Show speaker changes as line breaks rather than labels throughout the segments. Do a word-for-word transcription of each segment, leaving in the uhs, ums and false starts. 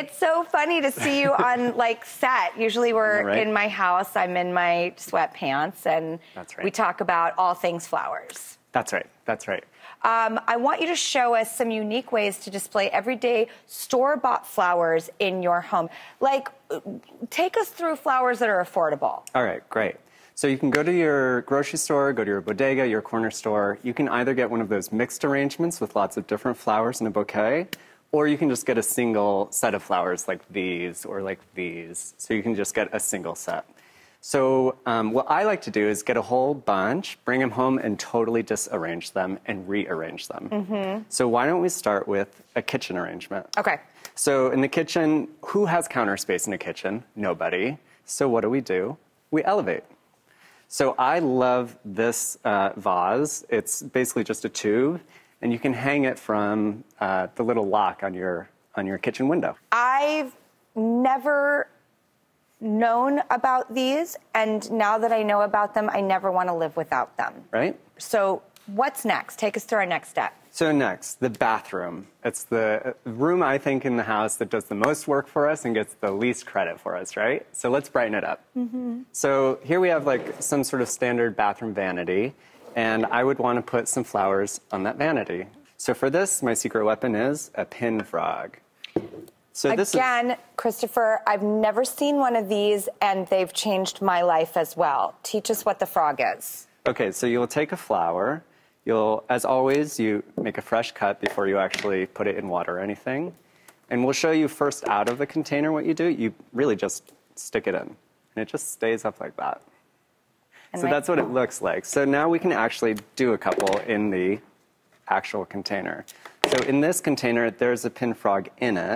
It's so funny to see you on, like, set. Usually we're
right?
in my house, I'm in my sweatpants, and
That's right.
we talk about all things flowers.
That's right. That's right.
Um, I want you to show us some unique ways to display everyday store-bought flowers in your home. Like, take us through flowers that are affordable.
All right, great. So you can go to your grocery store, go to your bodega, your corner store. You can either get one of those mixed arrangements with lots of different flowers in a bouquet, or you can just get a single set of flowers like these or like these. So you can just get a single set. So um, what I like to do is get a whole bunch, bring them home, and totally disarrange them and rearrange them. Mm-hmm. So why don't we start with a kitchen arrangement?
Okay.
So in the kitchen, who has counter space in a kitchen? Nobody. So what do we do? We elevate. So I love this uh, vase. It's basically just a tube, and you can hang it from uh, the little lock on your, on your kitchen window.
I've never known about these, and now that I know about them, I never want to live without them.
Right?
So what's next? Take us through our next step.
So next, the bathroom. It's the room, I think, in the house that does the most work for us and gets the least credit for us, right? So let's brighten it up. Mm-hmm. So here we have like some sort of standard bathroom vanity, and I would want to put some flowers on that vanity. So for this, my secret weapon is a pin frog. So this
Again,
is...
Christopher, I've never seen one of these, and they've changed my life as well. Teach us what the frog is.
Okay, so you'll take a flower. You'll, as always, you make a fresh cut before you actually put it in water or anything. And we'll show you first out of the container what you do. You really just stick it in, and it just stays up like that. And so that's what it looks like. So now we can actually do a couple in the actual container. So in this container, there's a pin frog in it.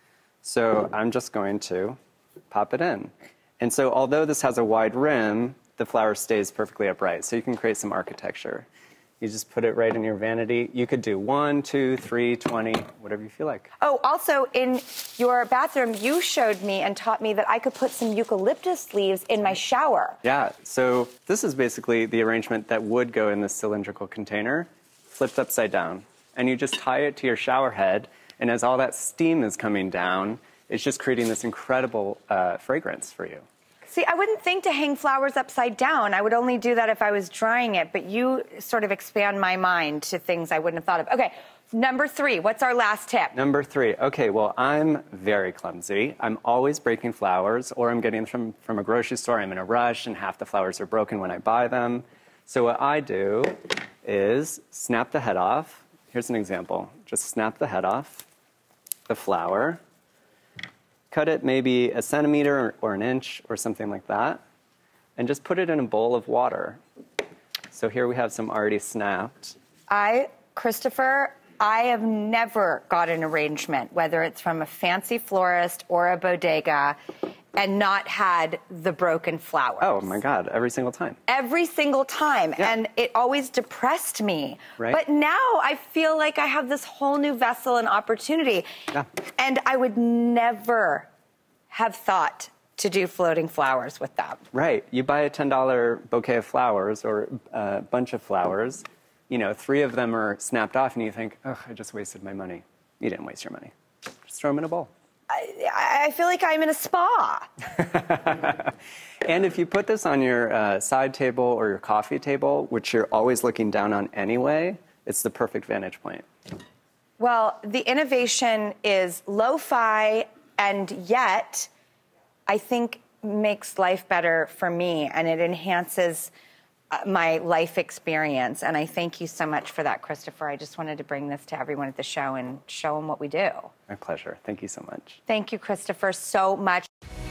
So I'm just going to pop it in. And so although this has a wide rim, the flower stays perfectly upright. So you can create some architecture. You just put it right in your vanity. You could do one, two, three, twenty, whatever you feel like.
Oh, also in your bathroom, you showed me and taught me that I could put some eucalyptus leaves in my shower.
Yeah, so this is basically the arrangement that would go in this cylindrical container, flipped upside down. And you just tie it to your shower head, and as all that steam is coming down, it's just creating this incredible uh, fragrance for you.
See, I wouldn't think to hang flowers upside down. I would only do that if I was drying it, but you sort of expand my mind to things I wouldn't have thought of. Okay, number three, what's our last tip?
Number three, okay, well, I'm very clumsy. I'm always breaking flowers, or I'm getting them from, from a grocery store. I'm in a rush, and half the flowers are broken when I buy them. So what I do is snap the head off. Here's an example. Just snap the head off the flower. Cut it maybe a centimeter or an inch or something like that, and just put it in a bowl of water. So here we have some already snapped.
I, Christopher, I have never got an arrangement, whether it's from a fancy florist or a bodega, and not had the broken flowers.
Oh my God, every single time.
Every single time,
yeah.
And it always depressed me.
Right.
But now I feel like I have this whole new vessel and opportunity.
Yeah.
And I would never have thought to do floating flowers with them.
Right, you buy a ten dollar bouquet of flowers or a bunch of flowers, you know, three of them are snapped off and you think, oh, I just wasted my money. You didn't waste your money. Just throw them in a bowl.
I, I feel like I'm in a spa.
And if you put this on your uh, side table or your coffee table, which you're always looking down on anyway, it's the perfect vantage point.
Well, the innovation is lo-fi, and yet I think makes life better for me, and it enhances uh, my life experience. And I thank you so much for that, Christopher. I just wanted to bring this to everyone at the show and show them what we do.
My pleasure. Thank you so much.
Thank you, Christopher, so much.